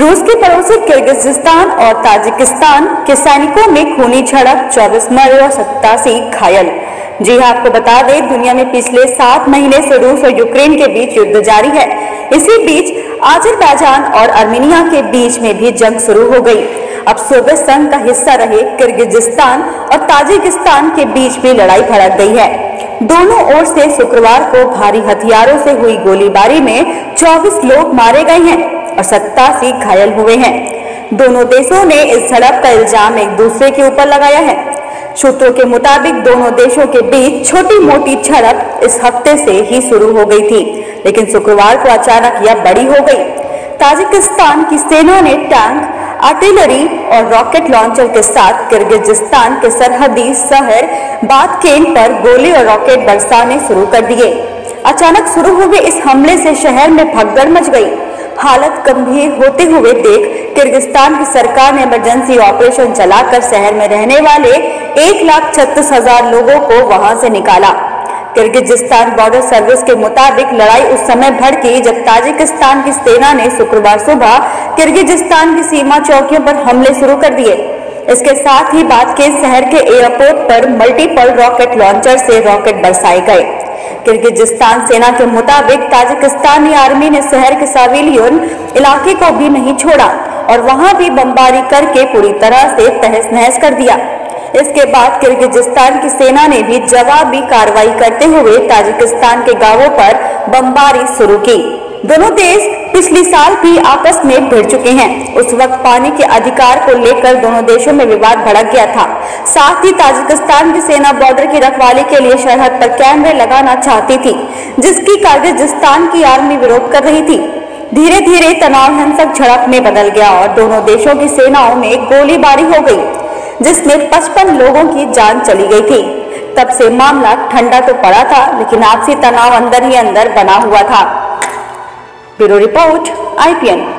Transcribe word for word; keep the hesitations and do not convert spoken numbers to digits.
रूस के पड़ोसी किर्गिस्तान और ताजिकिस्तान के सैनिकों में खूनी झड़प, चौबीस मरे और सत्तासी घायल। जी हां, आपको बता दें, दुनिया में पिछले सात महीने से रूस और यूक्रेन के बीच युद्ध जारी है। इसी बीच अजरबैजान और आर्मेनिया के बीच में भी जंग शुरू हो गई। अब सोवियत संघ का हिस्सा रहे किर्गिस्तान और ताजिकिस्तान के बीच में लड़ाई भड़क गई है। दोनों ओर से शुक्रवार को भारी हथियारों से हुई गोलीबारी में चौबीस लोग मारे गए हैं और सत्तासी घायल हुए हैं। दोनों देशों ने इस झड़प का इल्जाम एक दूसरे के ऊपर लगाया है। सूत्रों के मुताबिक दोनों देशों के बीच छोटी मोटी झड़प इस हफ्ते से ही शुरू हो गई थी, लेकिन शुक्रवार को अचानक यह बड़ी हो गई। ताजिकिस्तान की सेना ने टैंक, आर्टिलरी और रॉकेट लॉन्चर के साथ किर्गिस्तान के सरहदी शहर बातकेन पर गोली और रॉकेट बरसाने शुरू कर दिए। अचानक शुरू हुए इस हमले से शहर में भगदड़ मच गई। हालत गंभीर होते हुए देख किर्गिस्तान की सरकार ने इमरजेंसी ऑपरेशन चलाकर शहर में रहने वाले एक लाख छत्तीस हजार लोगों को वहां से निकाला। किर्गिस्तान बॉर्डर सर्विस के मुताबिक लड़ाई उस समय भड़की जब ताजिकिस्तान की सेना ने शुक्रवार सुबह किर्गिस्तान की सीमा चौकियों पर हमले शुरू कर दिए। इसके साथ ही बातकेन शहर के एयरपोर्ट पर मल्टीपल रॉकेट लॉन्चर से रॉकेट बरसाए गए। किर्गिस्तान सेना के मुताबिक ताजिकिस्तानी आर्मी ने शहर के सिविलियन इलाके को भी नहीं छोड़ा और वहां भी बमबारी करके पूरी तरह से तहस नहस कर दिया। इसके बाद किर्गिस्तान की सेना ने भी जवाबी कार्रवाई करते हुए ताजिकिस्तान के गांवों पर बमबारी शुरू की। दोनों देश पिछले साल भी आपस में भिड़ चुके हैं। उस वक्त पानी के अधिकार को लेकर दोनों देशों में विवाद भड़क गया था। साथ ही ताजिकिस्तान की सेना बॉर्डर की रखवाली के लिए सरहद पर कैमरे लगाना चाहती थी, जिसकी किर्गिस्तान की आर्मी विरोध कर रही थी। धीरे धीरे तनाव हिंसक झड़प में बदल गया और दोनों देशों की सेनाओं में गोलीबारी हो गई, जिसमें पचपन लोगों की जान चली गई थी। तब से मामला ठंडा तो पड़ा था, लेकिन आपसी तनाव अंदर ही अंदर बना हुआ था। Bureau report, I P N.